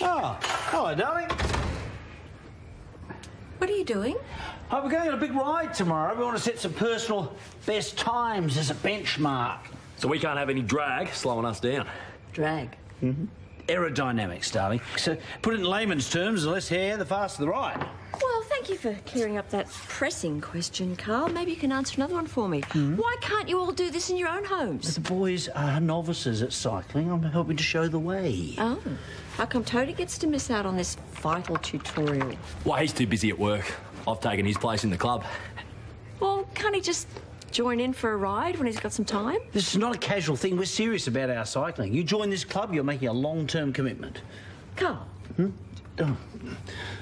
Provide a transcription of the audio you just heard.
Oh, hello, darling. What are you doing? Oh, we're going on a big ride tomorrow. We want to set some personal best times as a benchmark. So we can't have any drag slowing us down. Drag. Mm-hmm. Aerodynamics, darling. So, put it in layman's terms, the less hair, the faster the ride. Well, thank you for clearing up that pressing question, Karl. Maybe you can answer another one for me. Why can't you all do this in your own homes? The boys are novices at cycling. I'm helping to show the way. Oh. How come Toadie gets to miss out on this vital tutorial? Well, he's too busy at work. I've taken his place in the club. Well, can't he just join in for a ride when he's got some time? This is not a casual thing. We're serious about our cycling. You join this club, you're making a long-term commitment. Karl. Oh.